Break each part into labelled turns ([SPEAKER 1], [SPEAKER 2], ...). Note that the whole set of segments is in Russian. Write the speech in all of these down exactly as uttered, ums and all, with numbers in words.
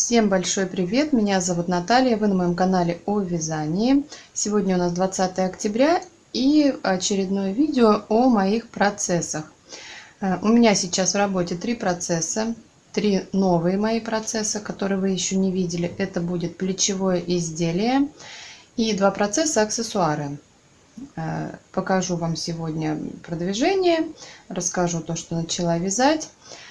[SPEAKER 1] Всем большой привет! Меня зовут Наталья, вы на моем канале о вязании. Сегодня у нас двадцатое октября и очередное видео о моих процессах. У меня сейчас в работе три процесса, три новые мои процесса, которые вы еще не видели. Это будет плечевое изделие и два процесса аксессуары. Покажу вам сегодня продвижение, расскажу то, что начала вязать.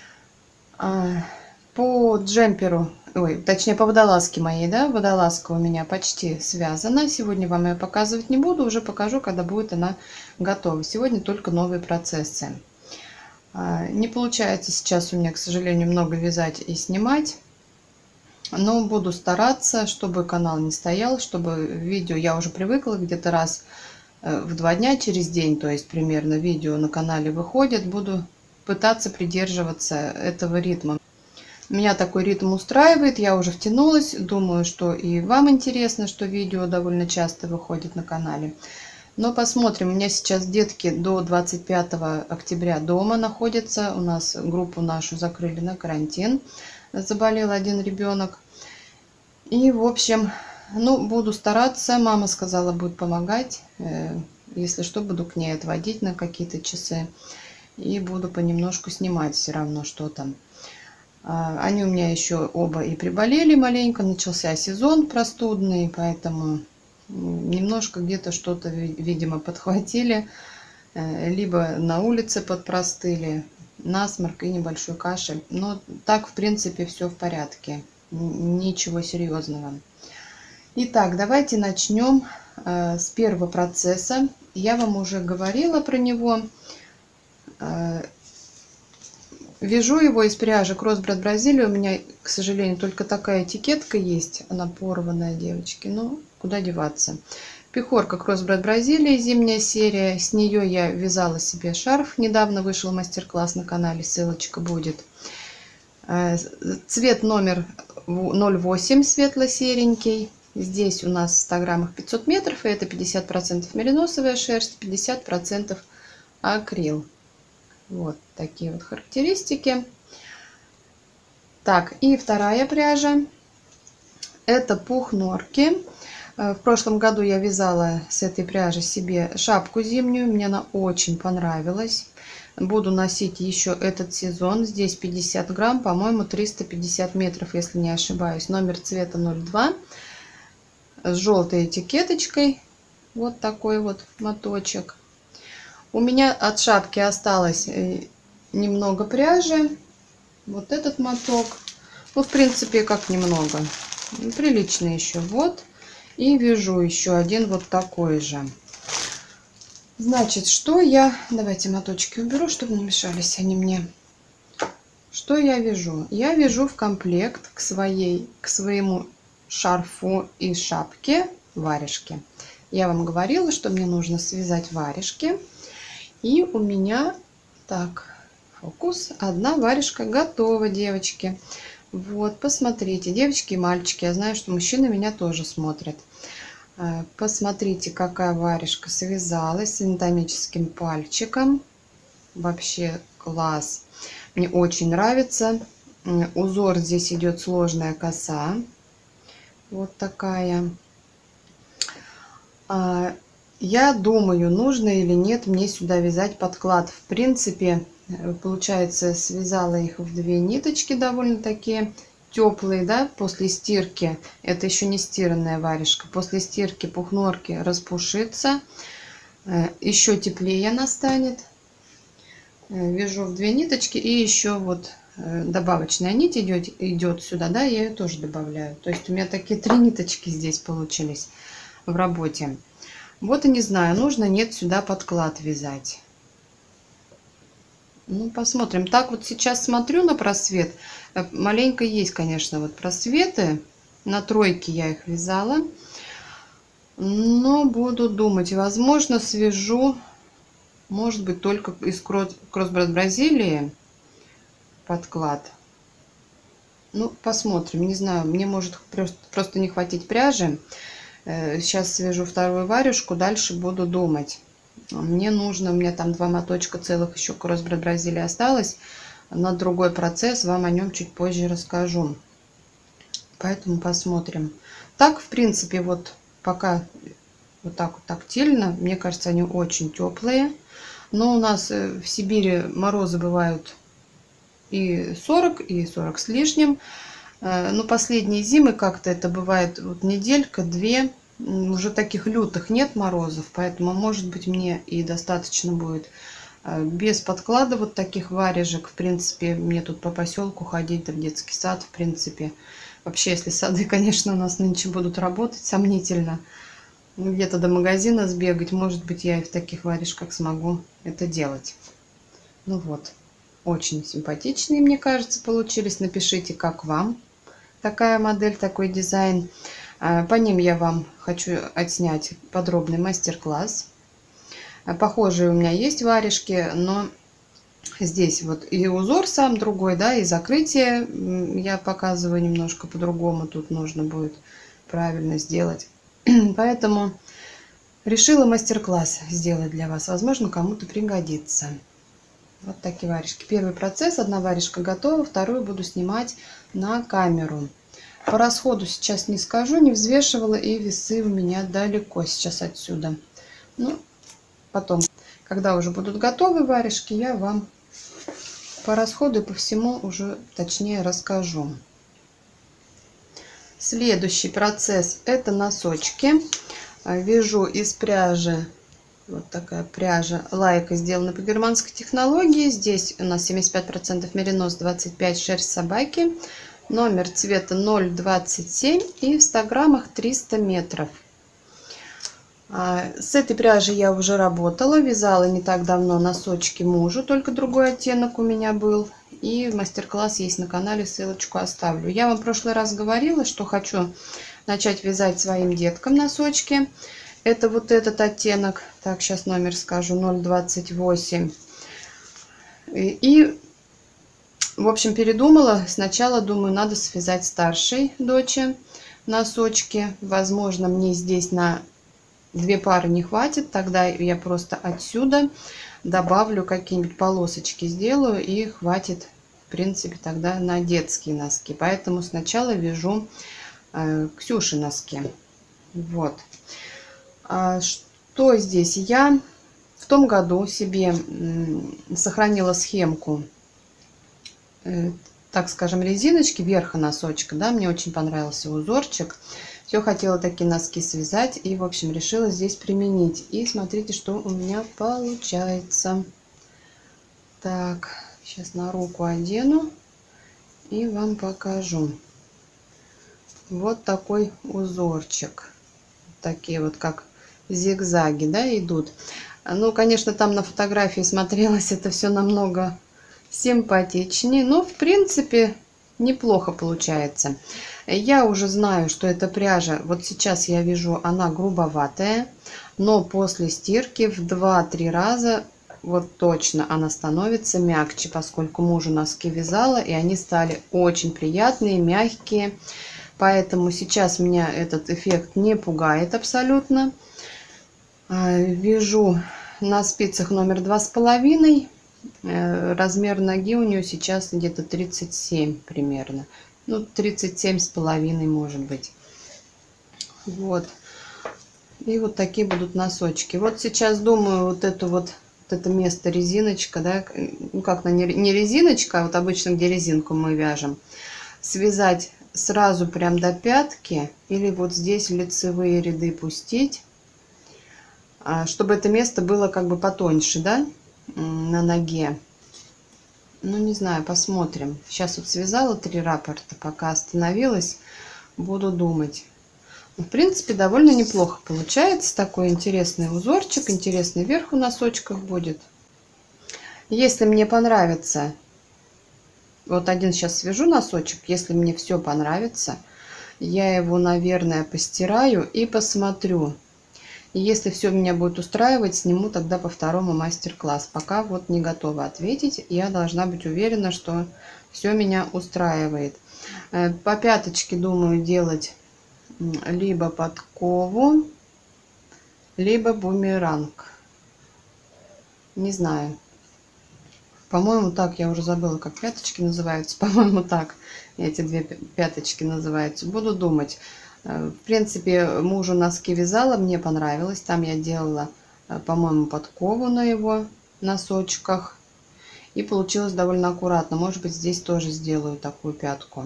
[SPEAKER 1] По джемперу, ой, точнее по водолазке моей, да, водолазка у меня почти связана. Сегодня вам ее показывать не буду, уже покажу, когда будет она готова. Сегодня только новые процессы. Не получается сейчас у меня, к сожалению, много вязать и снимать. Но буду стараться, чтобы канал не стоял, чтобы видео, я уже привыкла где-то раз в два дня через день, то есть примерно видео на канале выходит. Буду пытаться придерживаться этого ритма. Меня такой ритм устраивает, я уже втянулась. Думаю, что и вам интересно, что видео довольно часто выходит на канале. Но посмотрим. У меня сейчас детки до двадцать пятого октября дома находятся. У нас группу нашу закрыли на карантин. Заболел один ребенок. И, в общем, ну, буду стараться. Мама сказала, будет помогать. Если что, буду к ней отводить на какие-то часы. И буду понемножку снимать все равно что-то. Они у меня еще оба и приболели маленько, начался сезон простудный, поэтому немножко где-то что-то, видимо, подхватили, либо на улице подпростыли, насморк и небольшой кашель. Но так, в принципе, все в порядке, ничего серьезного. Итак, давайте начнем с первого процесса. Я вам уже говорила про него. Вяжу его из пряжи Crossbred Brazililia. У меня, к сожалению, только такая этикетка есть. Она порванная, девочки. Но куда деваться. Пехорка Crossbred Brazililia, зимняя серия. С нее я вязала себе шарф. Недавно вышел мастер-класс на канале. Ссылочка будет. Цвет номер ноль восемь, светло-серенький. Здесь у нас в ста граммах пятьсот метров. И это пятьдесят процентов мериносовая шерсть, пятьдесят процентов акрил. Вот такие вот характеристики. Так, и вторая пряжа. Это пух норки. В прошлом году я вязала с этой пряжи себе шапку зимнюю. Мне она очень понравилась. Буду носить еще этот сезон. Здесь пятьдесят грамм, по-моему, триста пятьдесят метров, если не ошибаюсь. Номер цвета ноль два. С желтой этикеточкой. Вот такой вот моточек. У меня от шапки осталось немного пряжи. Вот этот моток. Ну, в принципе, как немного. Прилично еще. Вот. И вяжу еще один вот такой же. Значит, что я... Давайте моточки уберу, чтобы не мешались они мне. Что я вяжу? Я вяжу в комплект к, своей, к своему шарфу и шапке варежки. Я вам говорила, что мне нужно связать варежки. И у меня, так, фокус, одна варежка готова, девочки. Вот, посмотрите, девочки и мальчики, я знаю, что мужчины меня тоже смотрят. Посмотрите, какая варежка связалась с анатомическим пальчиком. Вообще класс. Мне очень нравится. Узор здесь идет сложная коса. Вот такая. Я думаю, нужно или нет мне сюда вязать подклад. В принципе, получается, связала их в две ниточки довольно такие теплые, да, после стирки. Это еще не стиранная варежка. После стирки пух норки распушится. Еще теплее она станет. Вяжу в две ниточки. И еще вот добавочная нить идет, идет сюда, да, я ее тоже добавляю. То есть у меня такие три ниточки здесь получились в работе. Вот и не знаю, нужно, нет, сюда подклад вязать. Ну, посмотрим. Так вот сейчас смотрю на просвет. Маленько есть, конечно, вот просветы. На тройке я их вязала. Но буду думать. Возможно, свяжу, может быть, только из Crossbred Brazililia подклад. Ну, посмотрим. Не знаю, мне может просто, просто не хватить пряжи. Сейчас свяжу вторую варежку, дальше буду думать. Мне нужно, у меня там два моточка целых еще Crossbred Brazililia осталось. На другой процесс вам о нем чуть позже расскажу. Поэтому посмотрим. Так, в принципе, вот пока вот так вот тактильно, мне кажется, они очень теплые. Но у нас в Сибири морозы бывают и сорок, и сорок с лишним. Но последние зимы как-то это бывает вот неделька, две. Уже таких лютых нет морозов, поэтому, может быть, мне и достаточно будет без подклада вот таких варежек. В принципе, мне тут по поселку ходить, да в детский сад, в принципе. Вообще, если сады, конечно, у нас нынче будут работать, сомнительно. Где-то до магазина сбегать, может быть, я и в таких варежках смогу это делать. Ну вот, очень симпатичные, мне кажется, получились. Напишите, как вам такая модель, такой дизайн. По ним я вам хочу отснять подробный мастер-класс. Похожие у меня есть варежки, но здесь вот и узор сам другой, да, и закрытие я показываю немножко по-другому. Тут нужно будет правильно сделать. Поэтому решила мастер-класс сделать для вас. Возможно, кому-то пригодится. Вот такие варежки. Первый процесс. Одна варежка готова, вторую буду снимать на камеру. По расходу сейчас не скажу, не взвешивала, и весы у меня далеко сейчас отсюда. Ну, потом, когда уже будут готовы варежки, я вам по расходу и по всему уже точнее расскажу. Следующий процесс — это носочки. Вяжу из пряжи, вот такая пряжа лайка, сделана по германской технологии. Здесь у нас семьдесят пять процентов меринос, двадцать пять процентов шерсть собаки. Номер цвета ноль двадцать семь и в ста граммах триста метров. С этой пряжей я уже работала, вязала не так давно носочки мужу, только другой оттенок у меня был. И мастер-класс есть на канале, ссылочку оставлю. Я вам в прошлый раз говорила, что хочу начать вязать своим деткам носочки. Это вот этот оттенок, так, сейчас номер скажу, ноль двадцать восемь. И, и в общем, передумала. Сначала думаю, надо связать старшей дочери носочки. Возможно, мне здесь на две пары не хватит, тогда я просто отсюда добавлю какие-нибудь полосочки, сделаю, и хватит, в принципе, тогда на детские носки. Поэтому сначала вяжу э, Ксюши носки. Вот. А что здесь? Я в том году себе сохранила схемку, э, так скажем, резиночки верха носочка. Да, мне очень понравился узорчик. Все хотела такие носки связать и, в общем, решила здесь применить. И смотрите, что у меня получается. Так, сейчас на руку одену и вам покажу. Вот такой узорчик. Такие вот как зигзаги, да, идут. Ну, конечно, там на фотографии смотрелось это все намного симпатичнее. Но, в принципе, неплохо получается. Я уже знаю, что эта пряжа, вот сейчас я вижу, она грубоватая, но после стирки в два-три раза вот точно она становится мягче, поскольку мужу носки вязала, и они стали очень приятные, мягкие. Поэтому сейчас меня этот эффект не пугает абсолютно. Вяжу на спицах номер два с половиной. Размер ноги у нее сейчас где-то тридцать семь примерно. Ну, тридцать семь с половиной, может быть. Вот. И вот такие будут носочки. Вот сейчас думаю, вот эту вот, вот это место резиночка, да, ну как, не резиночка, а вот обычно, где резинку мы вяжем, связать сразу прям до пятки, или вот здесь лицевые ряды пустить, чтобы это место было как бы потоньше, да, на ноге. Ну, не знаю, посмотрим. Сейчас вот связала три раппорта, пока остановилась, буду думать. В принципе, довольно неплохо получается. Такой интересный узорчик, интересный верх у носочков будет. Если мне понравится, вот один сейчас свяжу носочек, если мне все понравится, я его, наверное, постираю и посмотрю. И если все меня будет устраивать, сниму тогда по второму мастер-класс. Пока вот не готова ответить. Я должна быть уверена, что все меня устраивает. По пяточке думаю делать либо подкову, либо бумеранг. Не знаю. По-моему, так, я уже забыла, как пяточки называются. По-моему, так эти две пяточки называются. Буду думать. В принципе, мужу носки вязала, мне понравилось. Там я делала, по-моему, подкову на его носочках. И получилось довольно аккуратно. Может быть, здесь тоже сделаю такую пятку.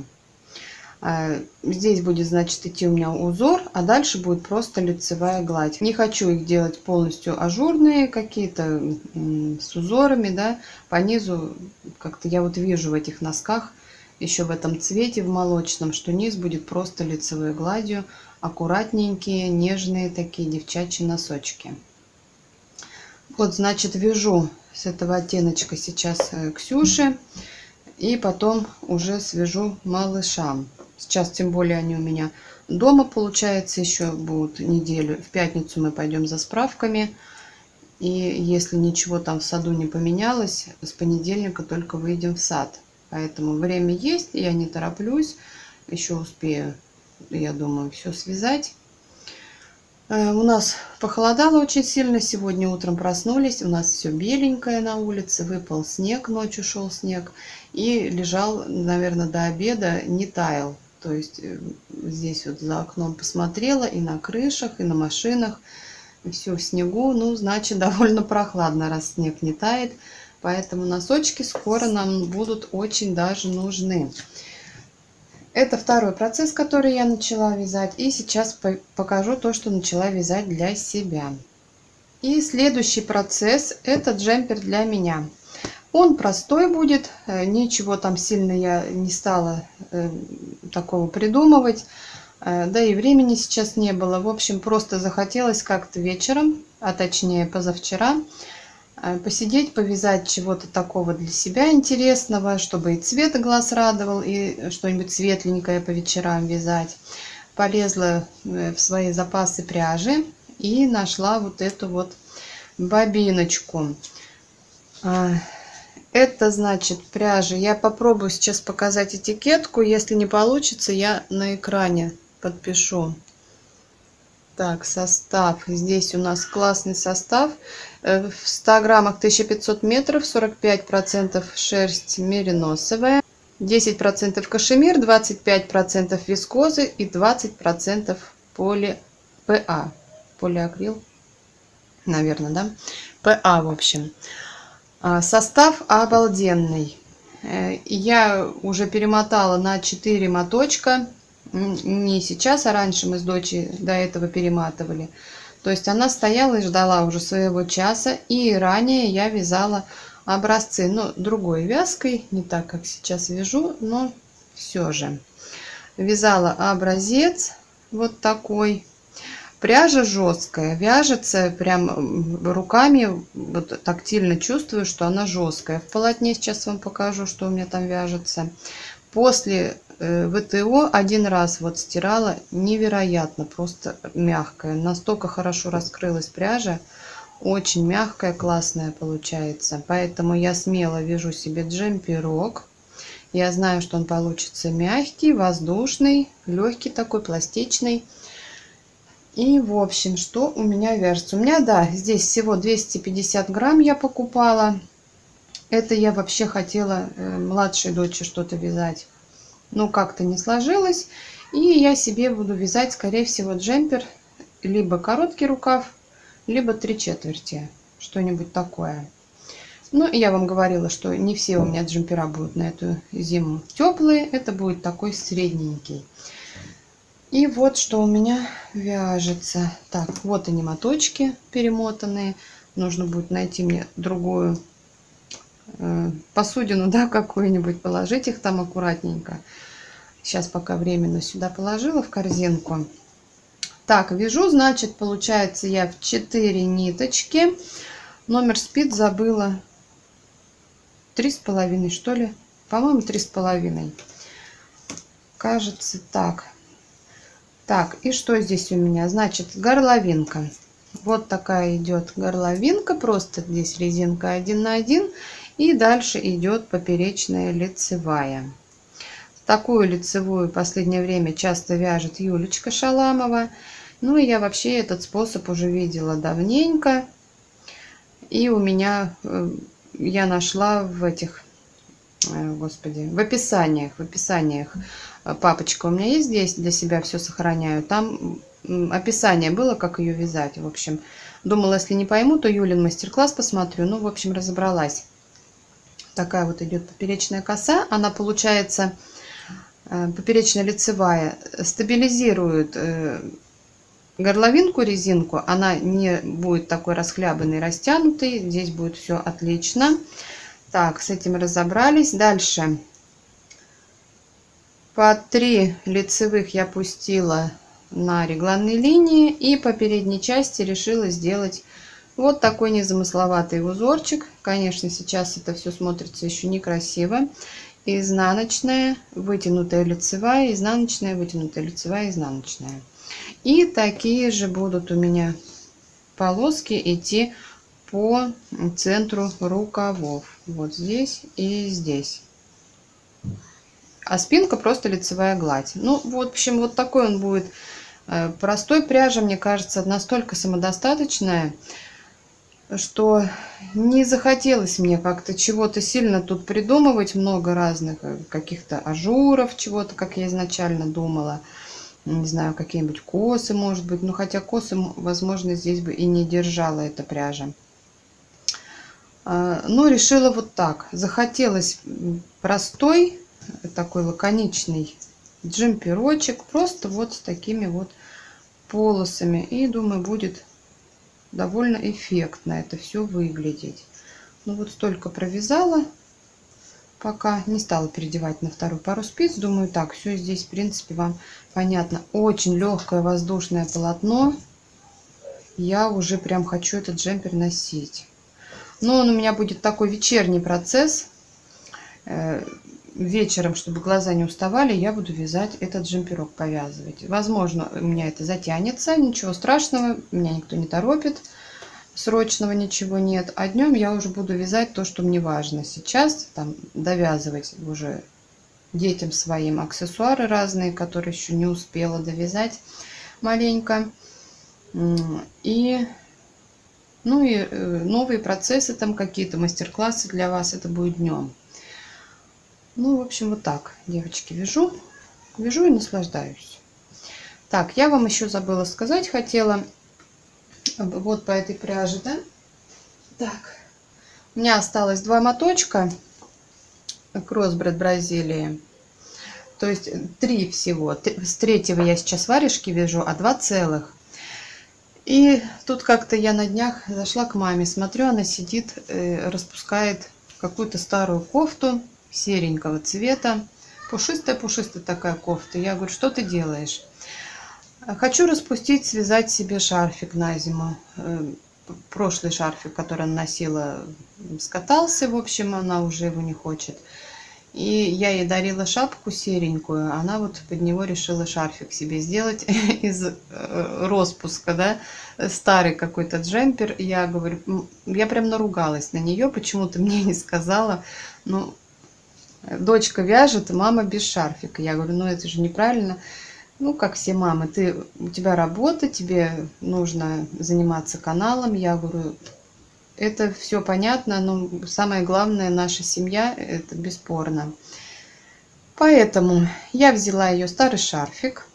[SPEAKER 1] Здесь будет, значит, идти у меня узор, а дальше будет просто лицевая гладь. Не хочу их делать полностью ажурные, какие-то с узорами, да. По низу как-то я вот вижу в этих носках, еще в этом цвете, в молочном, что низ будет просто лицевой гладью. Аккуратненькие, нежные такие девчачьи носочки. Вот, значит, вяжу с этого оттеночка сейчас Ксюше. И потом уже свяжу малышам. Сейчас, тем более, они у меня дома, получается, еще будут неделю. В пятницу мы пойдем за справками. И если ничего там в саду не поменялось, с понедельника только выйдем в сад. Поэтому время есть, я не тороплюсь. Еще успею, я думаю, все связать. У нас похолодало очень сильно. Сегодня утром проснулись. У нас все беленькое на улице. Выпал снег, ночью шел снег. И лежал, наверное, до обеда, не таял. То есть здесь вот за окном посмотрела, и на крышах, и на машинах. Все в снегу. Ну, значит, довольно прохладно, раз снег не тает. Поэтому носочки скоро нам будут очень даже нужны. Это второй процесс, который я начала вязать. И сейчас покажу то, что начала вязать для себя. И следующий процесс — это джемпер для меня. Он простой будет. Ничего там сильно я не стала э, такого придумывать. Э, да и времени сейчас не было. В общем, просто захотелось как-то вечером, а точнее позавчера, посидеть, повязать чего-то такого для себя интересного, чтобы и цвет глаз радовал, и что-нибудь светленькое по вечерам вязать. Полезла в свои запасы пряжи и нашла вот эту вот бобиночку. Это, значит, пряжа. Я попробую сейчас показать этикетку. Если не получится, я на экране подпишу. Так, состав. Здесь у нас классный состав. В ста граммах тысяча пятьсот метров, сорок пять процентов шерсть мериносовая, десять процентов кашемир, двадцать пять процентов вискозы и двадцать процентов поли ПА. Полиакрил, наверное, да? ПА, в общем. Состав обалденный. Я уже перемотала на четыре моточка. Не сейчас, а раньше мы с дочей до этого перематывали. То есть она стояла и ждала уже своего часа. И ранее я вязала образцы, но другой вязкой, не так, как сейчас вяжу, но все же. Вязала образец вот такой. Пряжа жесткая, вяжется прям руками, вот тактильно чувствую, что она жесткая. В полотне сейчас вам покажу, что у меня там вяжется. После ВТО один раз вот стирала, невероятно, просто мягкая. Настолько хорошо раскрылась пряжа, очень мягкая, классная получается. Поэтому я смело вяжу себе джемперок. Я знаю, что он получится мягкий, воздушный, легкий такой, пластичный. И в общем, что у меня вяжется? У меня, да, здесь всего двести пятьдесят грамм я покупала. Это я вообще хотела э, младшей дочери что-то вязать. Но как-то не сложилось. И я себе буду вязать, скорее всего, джемпер. Либо короткий рукав, либо три четверти. Что-нибудь такое. Ну, я вам говорила, что не все у меня джемпера будут на эту зиму теплые. Это будет такой средненький. И вот что у меня вяжется. Так, вот они моточки перемотанные. Нужно будет найти мне другую э, посудину, да, какую-нибудь, положить их там аккуратненько. Сейчас пока временно сюда положила в корзинку. Так, вяжу, значит, получается я в четыре ниточки. Номер спиц забыла. Три с половиной, что ли? По-моему, три с половиной. Кажется, так. Так, и что здесь у меня? Значит, горловинка. Вот такая идет горловинка. Просто здесь резинка один на один. И дальше идет поперечная лицевая. Такую лицевую в последнее время часто вяжет Юлечка Шаламова. Ну и я вообще этот способ уже видела давненько. И у меня я нашла в этих, господи, в описаниях, в описаниях. Папочка у меня есть здесь, для себя все сохраняю. Там описание было, как ее вязать. В общем, думала, если не пойму, то Юлин мастер-класс посмотрю. Ну, в общем, разобралась. Такая вот идет поперечная коса. Она получается поперечно-лицевая, стабилизирует горловинку, резинку. Она не будет такой расхлябанной, растянутой. Здесь будет все отлично. Так, с этим разобрались. Дальше. По три лицевых я пустила на регланной линии. И по передней части решила сделать вот такой незамысловатый узорчик. Конечно, сейчас это все смотрится еще некрасиво. Изнаночная, вытянутая лицевая, изнаночная, вытянутая лицевая, изнаночная. И такие же будут у меня полоски идти по центру рукавов. Вот здесь и здесь. А спинка просто лицевая гладь. Ну, в общем, вот такой он будет. Простой пряжа, мне кажется, настолько самодостаточная, что не захотелось мне как-то чего-то сильно тут придумывать, много разных каких-то ажуров, чего-то, как я изначально думала. Не знаю, какие-нибудь косы, может быть. Ну, хотя косы, возможно, здесь бы и не держала эта пряжа. Но решила вот так. Захотелось простой, такой лаконичный джемперочек, просто вот с такими вот полосами. И, думаю, будет довольно эффектно это все выглядеть. Ну вот столько провязала, пока не стала переодевать на вторую пару спиц. Думаю, так, все здесь в принципе вам понятно. Очень легкое воздушное полотно. Я уже прям хочу этот джемпер носить. Но он у меня будет такой вечерний процесс. Вечером, чтобы глаза не уставали, я буду вязать этот джемперок, повязывать. Возможно, у меня это затянется, ничего страшного, меня никто не торопит, срочного ничего нет. А днем я уже буду вязать то, что мне важно. Сейчас там довязывать уже детям своим аксессуары разные, которые еще не успела довязать маленько. И, ну и новые процессы, там какие-то мастер-классы для вас, это будет днем. Ну, в общем, вот так, девочки, вяжу. Вяжу и наслаждаюсь. Так, я вам еще забыла сказать, хотела вот по этой пряже, да? Так, у меня осталось два моточка Кроссбред Бразилии. То есть три всего. С третьего я сейчас варежки вяжу, а два целых. И тут как-то я на днях зашла к маме, смотрю, она сидит, распускает какую-то старую кофту серенького цвета. Пушистая-пушистая такая кофта. Я говорю, что ты делаешь? Хочу распустить, связать себе шарфик на зиму. Прошлый шарфик, который она носила, скатался. В общем, она уже его не хочет. И я ей дарила шапку серенькую. Она вот под него решила шарфик себе сделать из распуска, да. Старый какой-то джемпер. Я говорю, я прям наругалась на нее. Почему ты мне не сказала? Ну, дочка вяжет, мама без шарфика. Я говорю, ну это же неправильно. Ну, как все мамы, ты, у тебя работа, тебе нужно заниматься каналом. Я говорю, это все понятно, но самое главное, наша семья, это бесспорно. Поэтому я взяла ее старый шарфик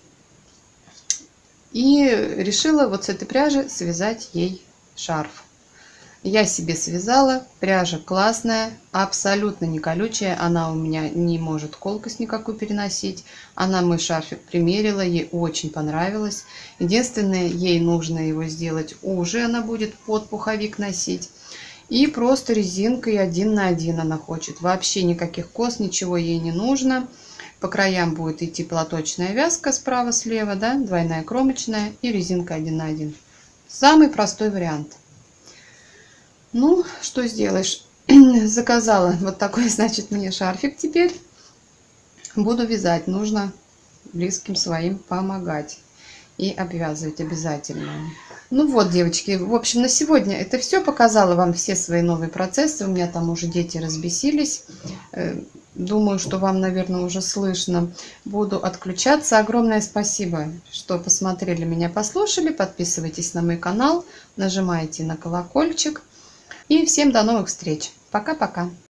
[SPEAKER 1] и решила вот с этой пряжи связать ей шарф. Я себе связала, пряжа классная, абсолютно не колючая, она у меня не может колкость никакую переносить. Она мой шарфик примерила, ей очень понравилось. Единственное, ей нужно его сделать уже, она будет под пуховик носить. И просто резинкой один на один она хочет. Вообще никаких кос, ничего ей не нужно. По краям будет идти платочная вязка справа-слева, да, двойная кромочная и резинка один на один. Самый простой вариант. Ну, что сделаешь? Заказала вот такой, значит, мне шарфик теперь. Буду вязать. Нужно близким своим помогать. И обвязывать обязательно. Ну вот, девочки, в общем, на сегодня это все. Показала вам все свои новые процессы. У меня там уже дети разбесились. Думаю, что вам, наверное, уже слышно. Буду отключаться. Огромное спасибо, что посмотрели меня, послушали. Подписывайтесь на мой канал. Нажимайте на колокольчик. И всем до новых встреч! Пока-пока.